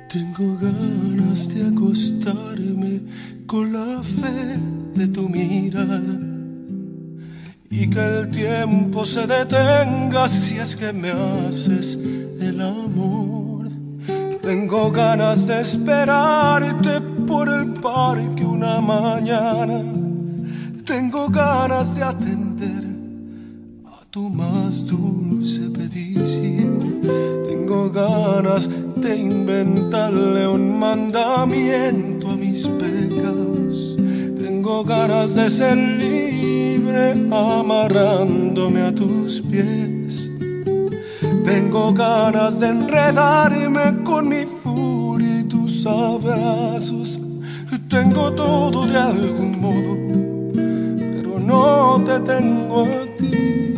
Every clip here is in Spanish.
Tengo ganas de acostarme con la fe de tu mirada y que el tiempo se detenga si es que me haces el amor. Tengo ganas de esperarte por el parque una mañana. Tengo ganas de atender a tu más dulce petición. Tengo ganas de inventarle un mandamiento a mis pecados. Tengo ganas de ser libre amarrándome a tus pies. Tengo ganas de enredarme con mi furia y tus abrazos. Tengo todo de algún modo, pero no te tengo a ti.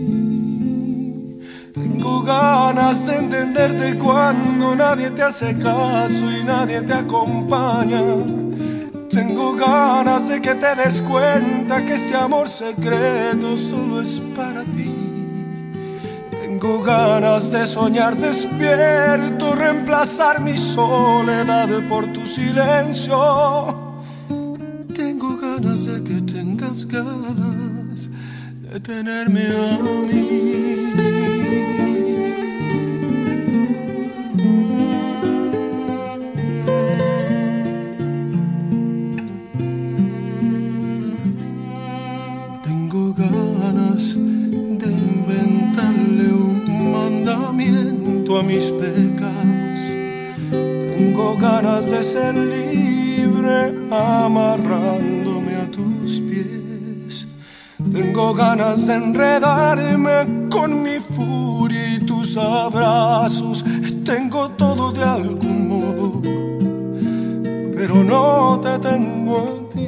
Tengo ganas de entenderte cuando nadie te hace caso y nadie te acompaña. Tengo ganas de que te des cuenta que este amor secreto solo es para ti. Tengo ganas de soñar despierto, reemplazar mi soledad por tu silencio. Tengo ganas de que tengas ganas de tenerme a mí. Tengo ganas de inventarle un mandamiento a mis pecados. Tengo ganas de ser libre amarrándome a tus pies. Tengo ganas de enredarme con mi furia y tus abrazos. Tengo todo de algún modo, pero no te tengo a ti.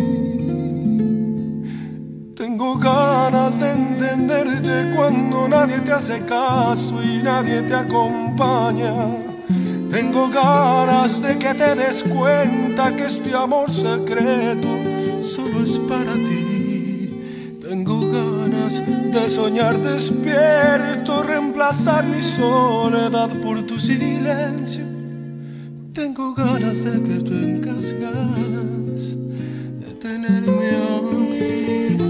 Tengo ganas de entenderte cuando nadie te hace caso y nadie te acompaña. Tengo ganas de que te des cuenta que este amor secreto solo es para ti. Tengo ganas de soñar despierto, reemplazar mi soledad por tu silencio. Tengo ganas de que tengas ganas de tenerme a mí.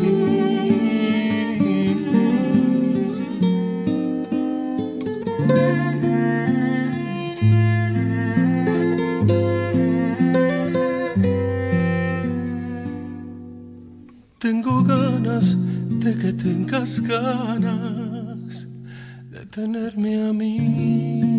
Tengo ganas de que tengas ganas de tenerme a mí.